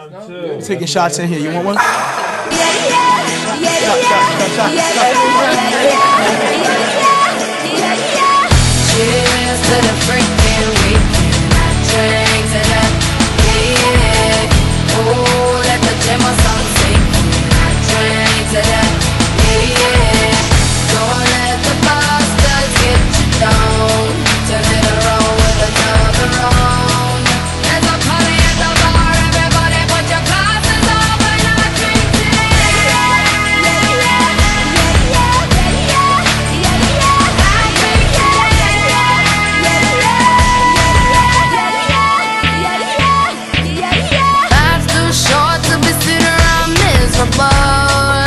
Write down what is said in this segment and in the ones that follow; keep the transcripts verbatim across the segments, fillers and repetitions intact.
Taking shots in here. You want one? Yeah, yeah, yeah, yeah, yeah. Cheers to the freaking weekend. Drink to that, yeah. Oh, let the gym or something sink. Drink to that, yeah. Don't let the bastards get you down. Turn it around with another round. There's a party at the bar. Everybody put your glasses up and I drink today. Life's too short to be sitting around miserable.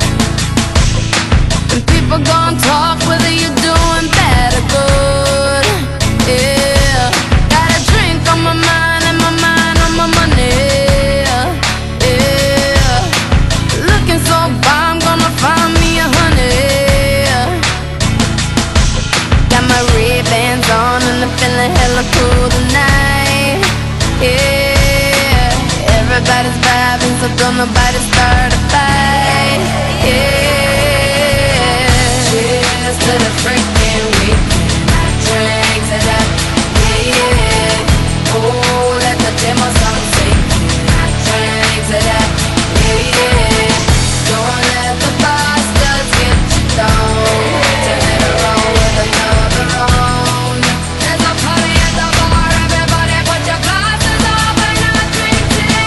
And people gon' talk whether you're doing bad or good. Yeah, got a drink on my mind and my mind on my money. Yeah, looking so fine, I'm gonna find me a honey. Got my Ray-Bans on and I'm feeling hella cool tonight. Yeah, everybody's vibing, so don't nobody start a fight. Yeah, cheers to the freaking weekend. Drink to that, yeah, yeah. Oh, let the gym or something sink. Drink to that, yeah, yeah. Don't let the bastards get you down. Turn it around with another round. There's a party at the bar. Everybody put your glasses up and I drink today.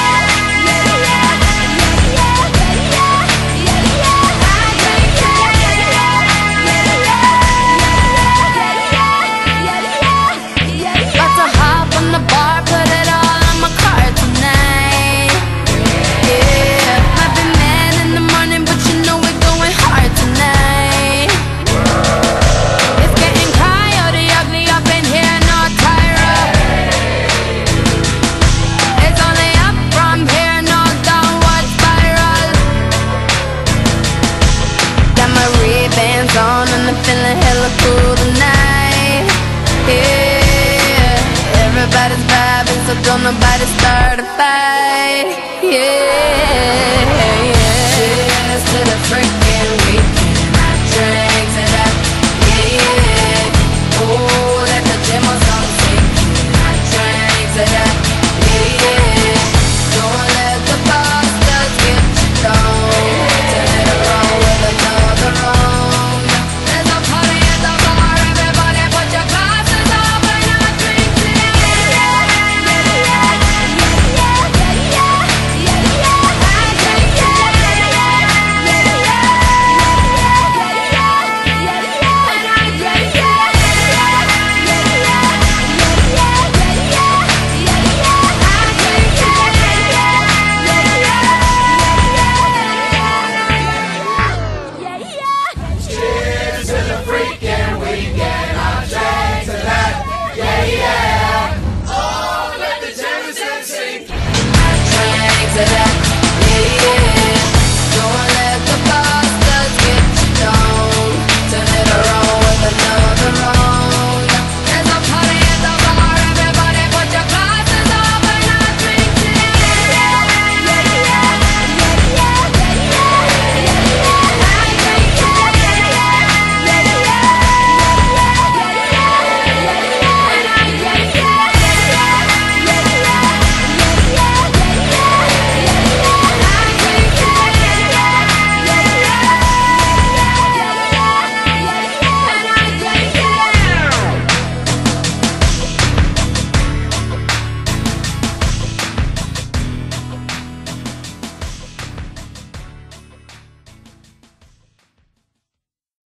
About to hop on the bar, put it all on my card tonight. Yeah, might be mad in the morning, but you know we're going hard tonight. It's getting coyote ugly up in here, no tire up. It's only up from here, no downward spiral. Got my Ray-Bans on and I'm feeling hella cool tonight. Yeah, everybody's vibing, so don't nobody start a fight. Yeah.